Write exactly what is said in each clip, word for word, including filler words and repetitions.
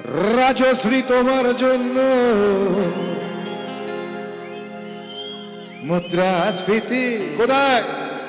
রাজশ্রী তোমার জন্য মুদ্রাস্ফীতি কোথায়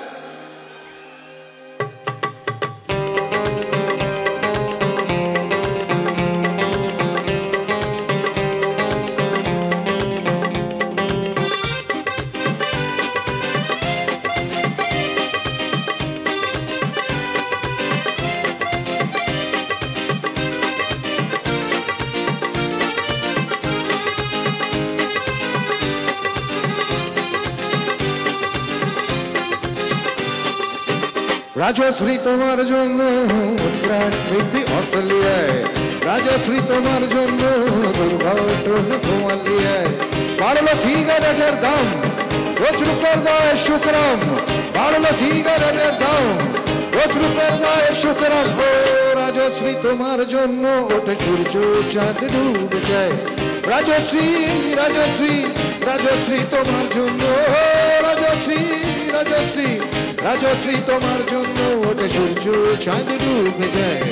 রাজশ্রী তোমার জন্য মুদ্রাস্ফীতি অস্ট্রেলিয়ায় রাজশ্রী তোমার জন্য দুর্ঘটনা সোমালিয়ায় বাড়লো সিগারেটের দাম রোজ রুপের দায় শুক্রম বাড়লো সিগারেটের দাম রোজ রুপের দায় শুক্রম ও রাজশ্রী তোমার জন্য ওঠে সূর্য চাঁদ ডুবে যায় রাজশ্রী রাজশ্রী রাজশ্রী তোমার জন্য রাজশ্রী রাজশ্রী রাজশ্রী তোমার জন্য ওঠে সূর্য চাঁদ ডুবে যায়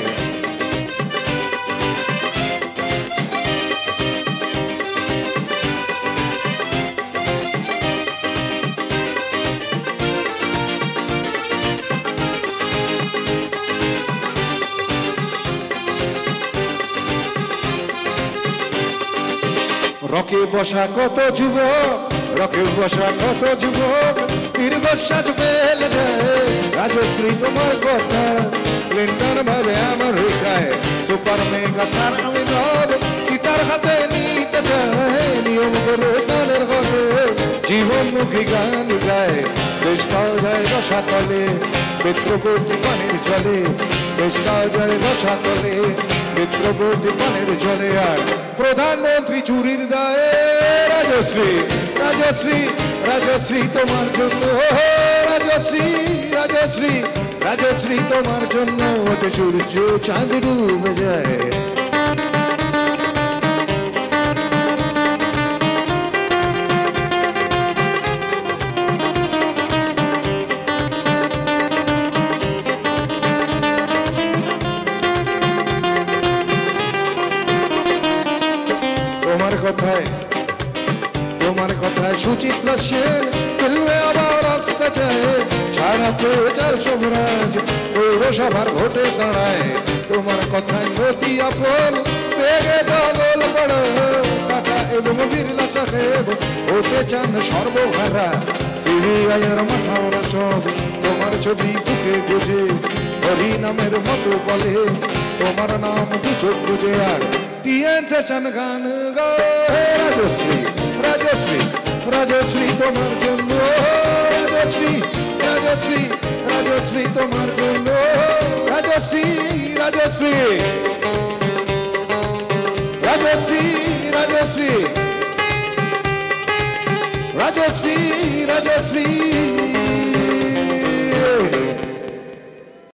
রকে বসা কত যুবক রকে বসা কত যুবক দীর্ঘশ্বাস ফেলে যায় রাজশ্রী তোমার কথা ক্লিন্টন ভাবে আমার হৃদয় সুপার মেগা স্টার আমি রব গিটার হাতে নিতে চায় নিয়ম করে স্নানের ঘরে জীবনমুখী গান গায় বেশ পাওয়া যায় রসাতলে মিত্রবর্তী পানির জলে বেশ পাওয়া যায় রসাতলে মিত্রবর্তী পানির জলে আর প্রধানমন্ত্রী চুরির দায়ে রাজশ্রী রাজশ্রী রাজশ্রী তোমার জন্য রাজশ্রী রাজশ্রী রাজশ্রী তোমার জন্য ওঠে সূর্য চাঁদ ডুবে যায় তোমার কথায় তোমার কথায় সুচিত্রা সেন ফিল্মে আবার আসতে চায় ছাড়া প্রচার সোমরাজ পৌরসভার ভোটে দাঁড়ায় তোমার কথায় নদী আপন বেগে পাগল পড়ো টাটা এবং বিড়লা সাহেব হতে চান সর্বহারা সিরিয়ার মাথা ওরা সব তোমার ছবি বুকে গুজে হরি নামের মতো বলে তোমার নাম দুচোখ বুঝে আর টিএন সেশন গান গায় রাজশ্রী রাজশ্রী রাজশ্রী তোমার জন্য রাজশ্রী রাজশ্রী রাজশ্রী তোমার জন্য রাজশ্রী রাজশ্রী রাজশ্রী রাজশ্রী রাজশ্রী রাজশ্রী